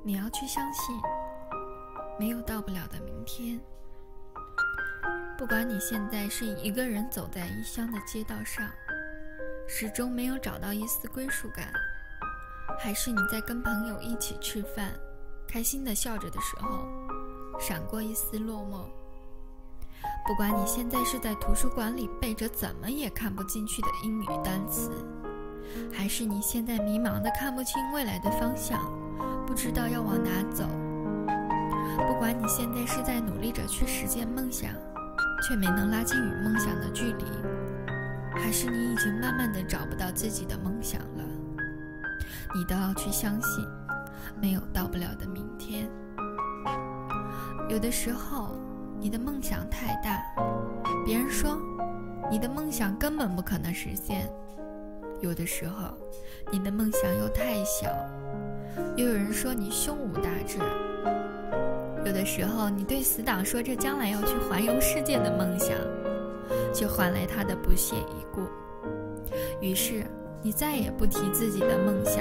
你要去相信，没有到不了的明天。不管你现在是一个人走在异乡的街道上，始终没有找到一丝归属感，还是你在跟朋友一起吃饭，开心地笑着的时候，闪过一丝落寞。不管你现在是在图书馆里背着怎么也看不进去的英语单词，还是你现在迷茫的看不清未来的方向，不知道要往哪走。不管你现在是在努力着去实现梦想，却没能拉近与梦想的距离，还是你已经慢慢的找不到自己的梦想了，你都要去相信，没有到不了的明天。有的时候你的梦想太大，别人说你的梦想根本不可能实现；有的时候你的梦想又太小，又有人说你胸无大志；有的时候你对死党说着将来要去环游世界的梦想，却换来他的不屑一顾。于是你再也不提自己的梦想。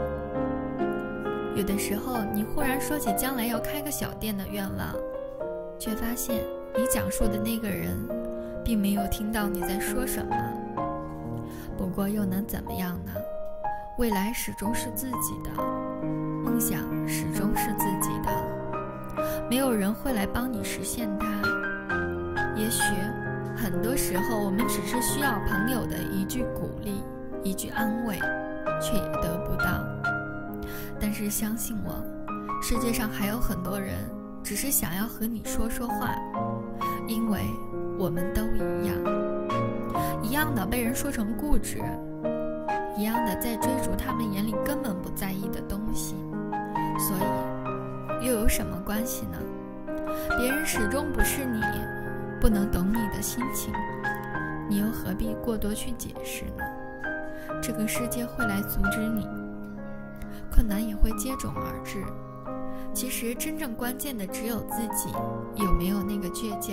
有的时候你忽然说起将来要开个小店的愿望，却发现你讲述的那个人并没有听到你在说什么。不过又能怎么样呢？未来始终是自己的，梦想始终是自己的，没有人会来帮你实现它。也许很多时候我们只是需要朋友的一句鼓励，一句安慰，却也得不到。但是相信我，世界上还有很多人只是想要和你说说话，因为我们都一样的被人说成固执，一样的在追逐他们眼里根本不在意的东西，所以又有什么关系呢？别人始终不是你，不能懂你的心情，你又何必过多去解释呢？这个世界会来阻止你，困难也会接踵而至。其实真正关键的只有自己有没有那个倔强。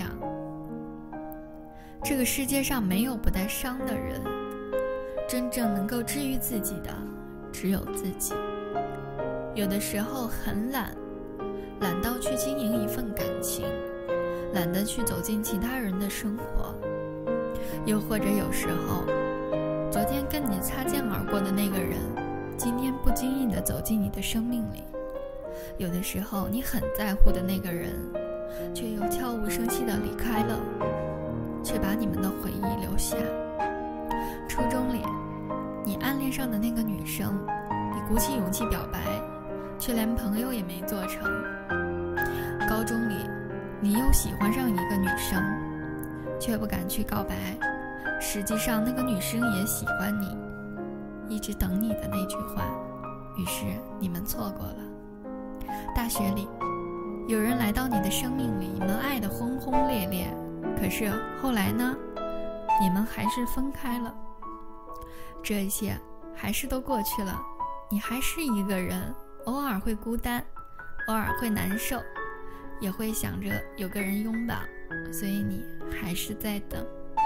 这个世界上没有不带伤的人，真正能够治愈自己的只有自己。有的时候很懒到去经营一份感情，懒得去走进其他人的生活。又或者有时候，昨天跟你擦肩而过的那个人，今天不经意地走进你的生命里。有的时候你很在乎的那个人，却又悄无声息地离开了，却把你们的回忆留下。初中里，你暗恋上的那个女生，你鼓起勇气表白，却连朋友也没做成。高中里，你又喜欢上一个女生，却不敢去告白，实际上那个女生也喜欢你，一直等你的那句话，于是你们错过了。大学里，有人来到你的生命里，你们爱得轰轰烈烈，可是后来呢，你们还是分开了。这一切还是都过去了，你还是一个人，偶尔会孤单，偶尔会难受，也会想着有个人拥抱，所以你还是在等。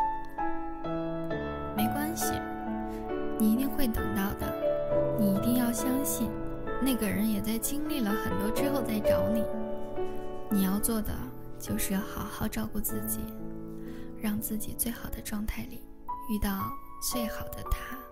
没关系，你一定会等到的，你一定要相信，那个人也在经历了很多之后再找你。你要做的就是要好好照顾自己，让自己最好的状态里遇到最好的他。